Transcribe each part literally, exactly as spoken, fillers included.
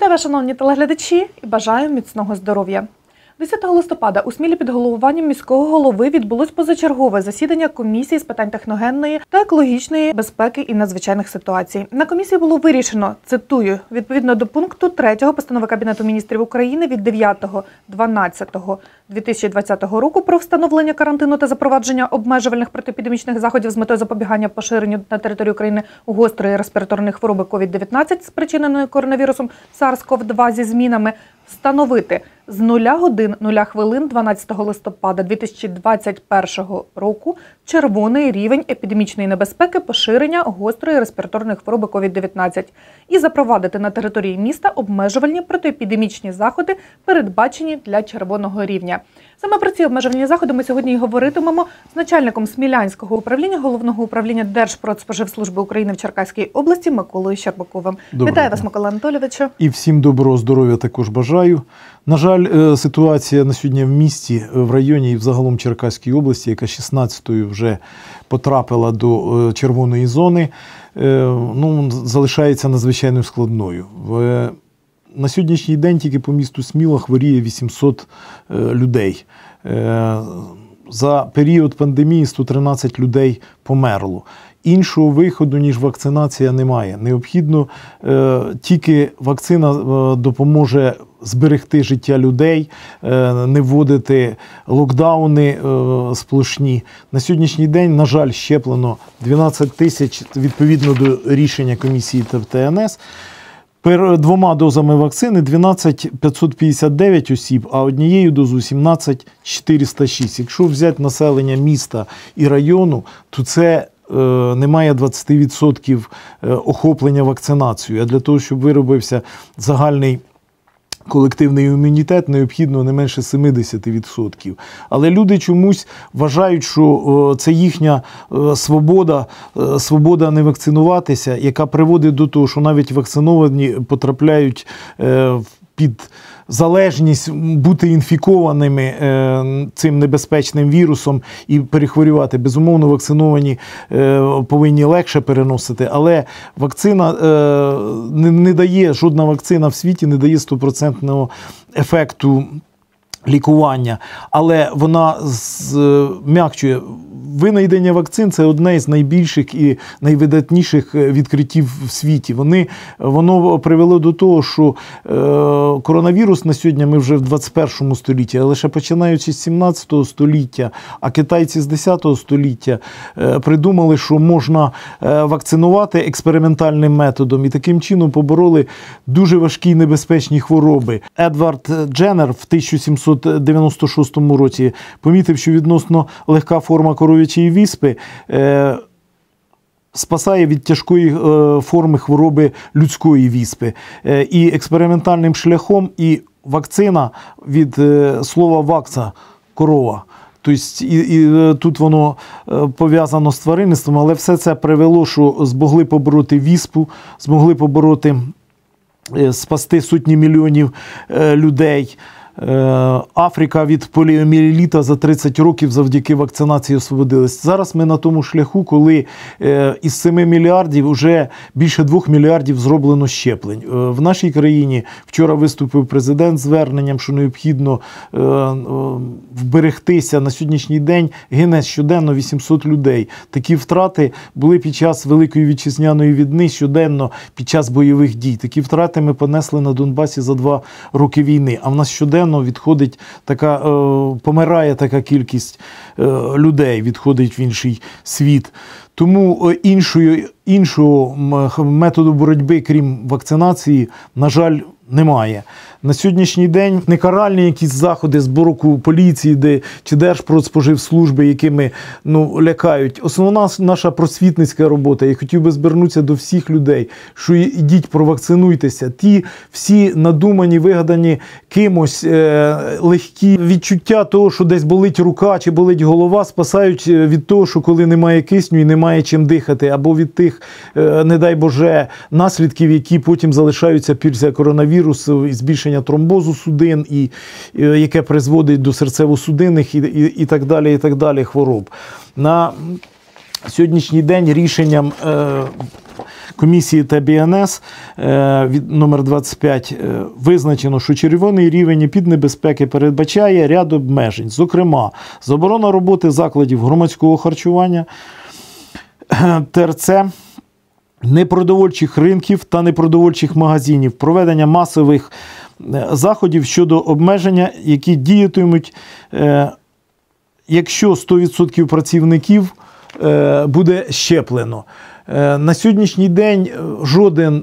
Вітаю вас, шановні телеглядачі, і бажаю міцного здоров'я. десятого листопада у Смілі під головуванням міського голови відбулось позачергове засідання комісії з питань техногенної та екологічної безпеки і надзвичайних ситуацій. На комісії було вирішено, цитую, відповідно до пункту третього постанови Кабінету міністрів України від дев'ятого дванадцятого дві тисячі двадцятого року про встановлення карантину та запровадження обмежувальних протиепідемічних заходів з метою запобігання поширенню на території України гострої респіраторної хвороби ковід дев'ятнадцять, спричиненої коронавірусом сарс ков два зі змінами, встановити з нуля годин нуля хвилин дванадцятого листопада дві тисячі двадцять першого року червоний рівень епідемічної небезпеки поширення гострої респіраторної хвороби ковід дев'ятнадцять і запровадити на території міста обмежувальні протиепідемічні заходи, передбачені для червоного рівня. Саме про ці обмежувальні заходи ми сьогодні і говоритимемо з начальником Смілянського управління Головного управління Держпродспоживслужби України в Черкаській області Миколою Щербаковим. Доброго Вітаю дня. вас, Микола Анатолійовичу. І всім доброго здоров'я також бажаю. На жаль, ситуація на сьогодні в місті, в районі і взагалом Черкаській області, яка шістнадцятою вже потрапила до червоної зони, ну, залишається надзвичайно складною. На сьогоднішній день тільки по місту Сміла хворіє вісімсот людей. За період пандемії сто тринадцять людей померло. Іншого виходу, ніж вакцинація, немає. Необхідно, е, тільки вакцина е, допоможе зберегти життя людей, е, не вводити локдауни е, сплошні. На сьогоднішній день, на жаль, щеплено дванадцять тисяч, відповідно до рішення комісії Т В Т Н С. Двома дозами вакцини дванадцять тисяч п'ятсот п'ятдесят дев'ять осіб, а однією дозою сімнадцять тисяч чотириста шість. Якщо взяти населення міста і району, то це е, немає двадцять відсотків охоплення вакцинацією. А для того, щоб виробився загальний колективний імунітет, необхідно не менше сімдесят відсотків. Але люди чомусь вважають, що це їхня свобода, свобода не вакцинуватися, яка приводить до того, що навіть вакциновані потрапляють під залежність бути інфікованими е, цим небезпечним вірусом і перехворювати. Безумовно, вакциновані е, повинні легше переносити, але вакцина е, не, не дає, жодна вакцина в світі не дає стопроцентного ефекту лікування, але вона зм'якчує. Винайдення вакцин – це одне з найбільших і найвидатніших відкриттів в світі. Вони, воно привело до того, що е, коронавірус на сьогодні ми вже в двадцять першому столітті, а лише починаючи з сімнадцятого століття, а китайці з десятого століття е, придумали, що можна е, вакцинувати експериментальним методом, і таким чином побороли дуже важкі і небезпечні хвороби. Едвард Дженнер в тисяча сімсот дев'яносто шостому році помітив, що відносно легка форма коров'ячої віспи е, спасає від тяжкої е, форми хвороби людської віспи. Е, і експериментальним шляхом і вакцина від е, слова вакса – корова. Тобто, і, і тут воно пов'язано з тваринництвом, але все це привело, що змогли побороти віспу, змогли побороти, спасти сотні мільйонів е, людей. Африка від поліомієліта за тридцять років завдяки вакцинації освободилась. Зараз ми на тому шляху, коли із семи мільярдів вже більше двох мільярдів зроблено щеплень. В нашій країні вчора виступив президент з зверненням, що необхідно вберегтися. На сьогоднішній день гине щоденно вісімсот людей. Такі втрати були під час Великої Вітчизняної війни, щоденно під час бойових дій. Такі втрати ми понесли на Донбасі за два роки війни. А в нас щоденно відходить така, помирає така кількість людей, відходить в інший світ. Тому іншої, іншого методу боротьби, крім вакцинації, на жаль, немає. На сьогоднішній день не каральні якісь заходи з боку поліції де, чи Держпродспоживслужби, якими ну, лякають. Основна наша просвітницька робота. Я хотів би звернутися до всіх людей, що ідіть, провакцинуйтеся. Ті всі надумані, вигадані кимось е, легкі відчуття того, що десь болить рука чи болить голова, спасають від того, що коли немає кисню і немає чим дихати, або від тих, е, не дай Боже, наслідків, які потім залишаються після коронавірусу і збільшення тромбозу судин, і, і яке призводить до серцево-судинних і, і, і так далі, і так далі хвороб. На сьогоднішній день рішенням е, комісії Т Б Н С від номер двадцять п'ять визначено, що червоний рівень епіднебезпеки передбачає ряд обмежень, зокрема, заборона роботи закладів громадського харчування, Т Р Ц, непродовольчих ринків та непродовольчих магазинів, проведення масових заходів щодо обмеження, які діятимуть, якщо сто відсотків працівників буде щеплено. На сьогоднішній день жоден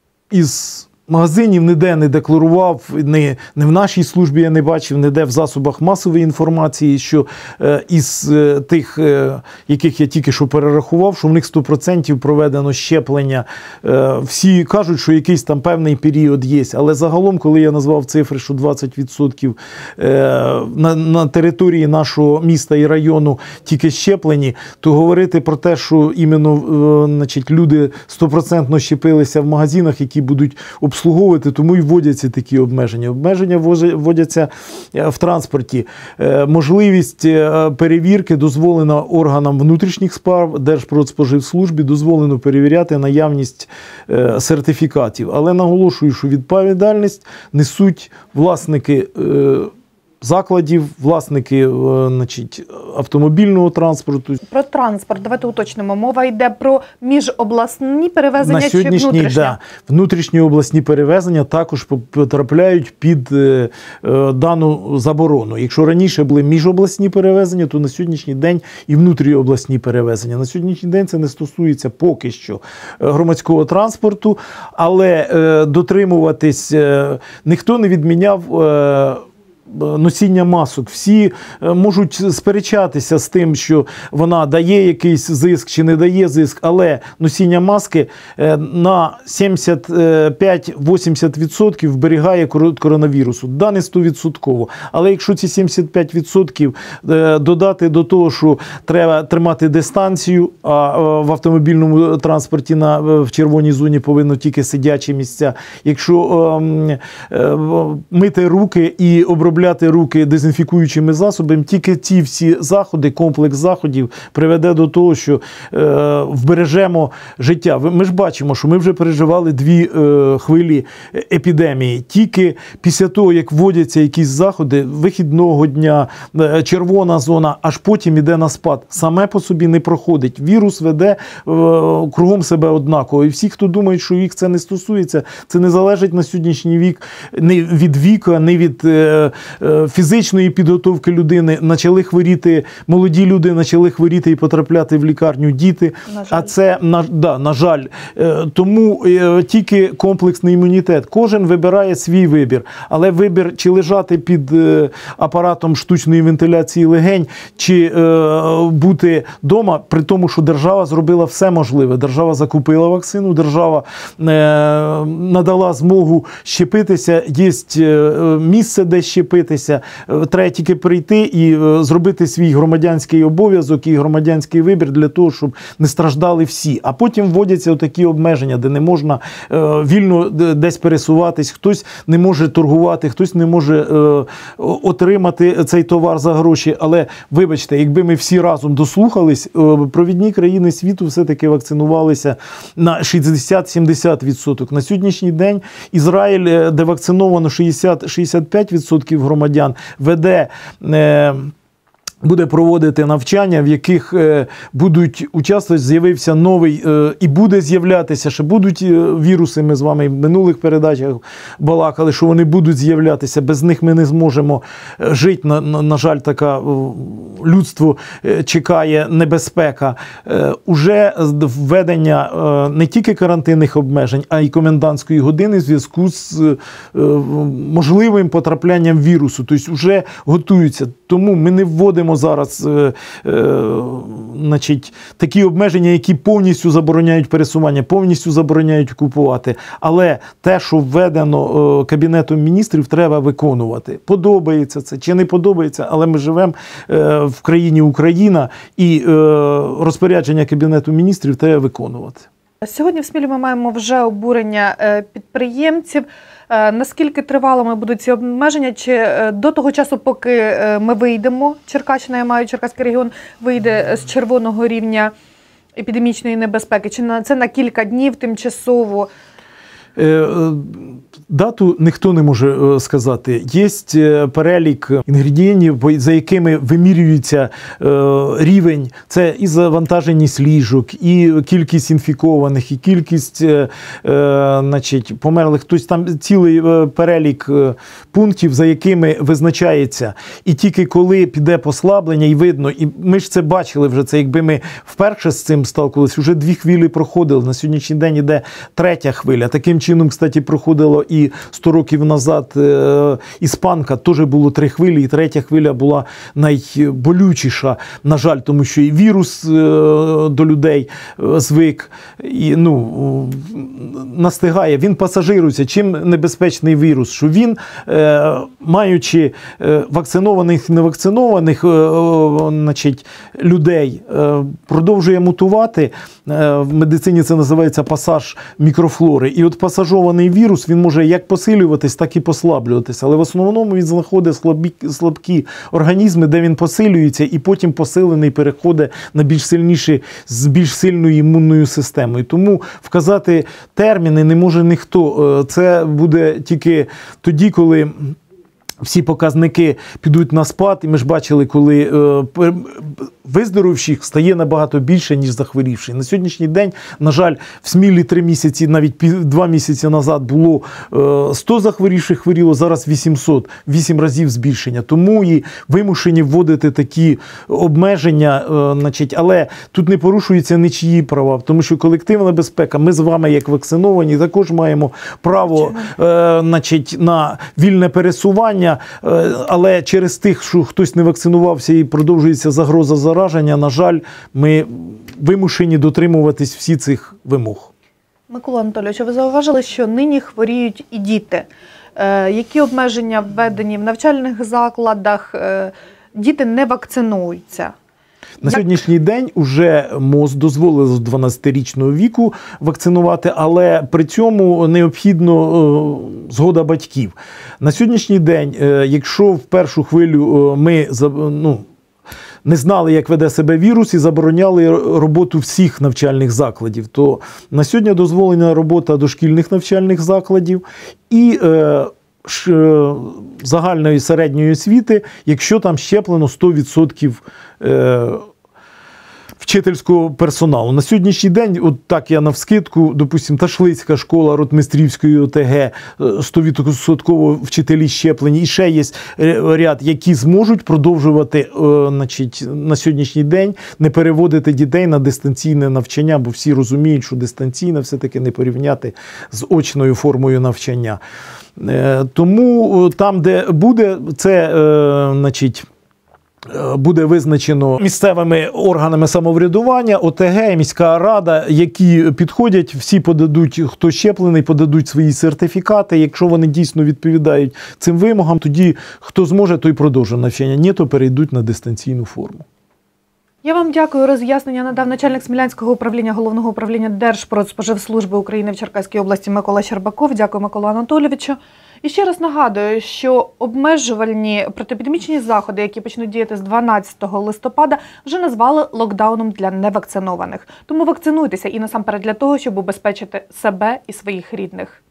із магазинів ніде не декларував, не, не в нашій службі я не бачив, ніде в засобах масової інформації, що е, із е, тих, е, яких я тільки що перерахував, що в них сто відсотків проведено щеплення. Е, всі кажуть, що якийсь там певний період є, але загалом, коли я назвав цифри, що двадцять відсотків е, на, на території нашого міста і району тільки щеплені, то говорити про те, що іменно е, значить, люди сто відсотків щепилися в магазинах, які будуть обслуговувати, обслуговувати, тому і вводяться такі обмеження. Обмеження вводяться в транспорті. Можливість перевірки дозволена органам внутрішніх справ, Держпродспоживслужбі, дозволено перевіряти наявність сертифікатів. Але наголошую, що відповідальність несуть власники закладів, власники значить, автомобільного транспорту. Про транспорт, давайте уточнимо. Мова йде про міжобласні перевезення на чи внутрішні? Да, внутрішні обласні перевезення також потрапляють під е, е, дану заборону. Якщо раніше були міжобласні перевезення, то на сьогоднішній день і внутріобласні перевезення. На сьогоднішній день це не стосується поки що громадського транспорту, але е, дотримуватись е, ніхто не відміняв е, носіння масок. Всі можуть сперечатися з тим, що вона дає якийсь зиск чи не дає зиск, але носіння маски на сімдесят п'ять - вісімдесят відсотків вберігає коронавірусу. Да, не сто відсотків. Але якщо ці сімдесят п'ять відсотків додати до того, що треба тримати дистанцію, а в автомобільному транспорті на, в червоній зоні повинно тільки сидячі місця. Якщо е, е, мити руки і обробляти руки дезінфікуючими засобами, тільки ті всі заходи, комплекс заходів приведе до того, що е, вбережемо життя. Ми ж бачимо, що ми вже переживали дві е, хвилі епідемії. Тільки після того, як вводяться якісь заходи, вихідного дня, е, червона зона, аж потім іде на спад. Саме по собі не проходить. Вірус веде е, кругом себе однаково. І всі, хто думають, що їх це не стосується, це не залежить на сьогоднішній вік не від віку, не від е, фізичної підготовки людини. Почали хворіти, молоді люди почали хворіти і потрапляти в лікарню діти. А це, на, да, на жаль. Тому тільки комплексний імунітет. Кожен вибирає свій вибір. Але вибір, чи лежати під апаратом штучної вентиляції легень, чи бути вдома, при тому, що держава зробила все можливе. Держава закупила вакцину, держава надала змогу щепитися, є місце, де щепитися. Треба тільки прийти і зробити свій громадянський обов'язок і громадянський вибір для того, щоб не страждали всі. А потім вводяться такі обмеження, де не можна вільно десь пересуватись, хтось не може торгувати, хтось не може отримати цей товар за гроші. Але, вибачте, якби ми всі разом дослухались, провідні країни світу все-таки вакцинувалися на шістдесят - сімдесят відсотків. На сьогоднішній день Ізраїль, де вакциновано шістдесят - шістдесят п'ять відсотків громадян, веде, е, буде проводити навчання, в яких е, будуть участвувати, з'явився новий е, і буде з'являтися, ще будуть віруси, ми з вами в минулих передачах балакали, що вони будуть з'являтися, без них ми не зможемо жити, на, на, на жаль, така людство чекає небезпека. Е, уже введення е, не тільки карантинних обмежень, а й комендантської години в зв'язку з е, можливим потраплянням вірусу. Тобто вже готуються. Тому ми не вводимо зараз е, е, значить, такі обмеження, які повністю забороняють пересування, повністю забороняють купувати. Але те, що введено е, Кабінетом міністрів, треба виконувати. Подобається це чи не подобається, але ми живемо е, в країні Україна і е, розпорядження Кабінету міністрів треба виконувати. Сьогодні в Смілі ми маємо вже обурення підприємців. Наскільки тривалими будуть ці обмеження? Чи до того часу, поки ми вийдемо, Черкащина, я маю Черкаський регіон, вийде з червоного рівня епідемічної небезпеки? Чи на це на кілька днів тимчасово? Дату ніхто не може сказати. Є перелік інгредієнтів, за якими вимірюється рівень. Це і завантаженість ліжок, і кількість інфікованих, і кількість значить, померлих. Тобто там цілий перелік пунктів, за якими визначається. І тільки коли піде послаблення, і видно, і ми ж це бачили вже, це якби ми вперше з цим сталкувалися, вже дві хвилі проходили. На сьогоднішній день іде третя хвиля. Таким чином, кстати, проходило і сто років назад е, іспанка, теж було три хвилі, і третя хвиля була найболючіша, на жаль, тому що і вірус е, до людей е, звик, і, ну, настигає, він пасажирується. Чим небезпечний вірус? Що він, е, маючи е, вакцинованих, невакцинованих е, е, значить, людей, е, продовжує мутувати, е, в медицині це називається пасаж мікрофлори, і от пасажований вірус, він може як посилюватись, так і послаблюватись. Але в основному він знаходить слабі, слабкі організми, де він посилюється, і потім посилений переходить на більш сильніші, з більш сильною імунною системою. Тому вказати терміни не може ніхто. Це буде тільки тоді, коли всі показники підуть на спад, і ми ж бачили, коли е, виздоровівших стає набагато більше, ніж захворівших. На сьогоднішній день, на жаль, в Смілі три місяці, навіть два місяці назад було е, сто захворівших хворіло, зараз вісімсот, вісім разів збільшення. Тому і вимушені вводити такі обмеження, е, значить, але тут не порушуються нічиї права, тому що колективна безпека, ми з вами, як вакциновані, також маємо право е, значить, на вільне пересування. Але через тих, що хтось не вакцинувався і продовжується загроза зараження, на жаль, ми вимушені дотримуватись всі цих вимог. Микола Анатолійович, ви зауважили, що нині хворіють і діти. Е, які обмеження введені в навчальних закладах? Е, діти не вакцинуються. На сьогоднішній день уже МОЗ дозволив з дванадцятирічного віку вакцинувати, але при цьому необхідно е, згода батьків. На сьогоднішній день, е, якщо в першу хвилю е, ми ну, не знали, як веде себе вірус, і забороняли роботу всіх навчальних закладів, то на сьогодні дозволена робота дошкільних навчальних закладів і е, ш, загальної середньої освіти, якщо там щеплено сто відсотків е, вчительського персоналу. На сьогоднішній день, от так я навскидку, допустим, Ташлицька школа Ротмістрівської ОТГ, сто відсотків вчителі щеплені, і ще є ряд, які зможуть продовжувати значить, на сьогоднішній день не переводити дітей на дистанційне навчання, бо всі розуміють, що дистанційне все-таки не порівняти з очною формою навчання. Тому там, де буде, це, значить, буде визначено місцевими органами самоврядування, ОТГ, міська рада, які підходять, всі подадуть, хто щеплений, подадуть свої сертифікати. Якщо вони дійсно відповідають цим вимогам, тоді хто зможе, той продовжує навчання. Ні, то перейдуть на дистанційну форму. Я вам дякую. Роз'яснення надав начальник Смілянського управління Головного управління Держпродспоживслужби України в Черкаській області Микола Щербаков. Дякую, Миколу Анатолійовичу. І ще раз нагадую, що обмежувальні протиепідемічні заходи, які почнуть діяти з дванадцятого листопада, вже назвали локдауном для невакцинованих. Тому вакцинуйтеся і насамперед для того, щоб убезпечити себе і своїх рідних.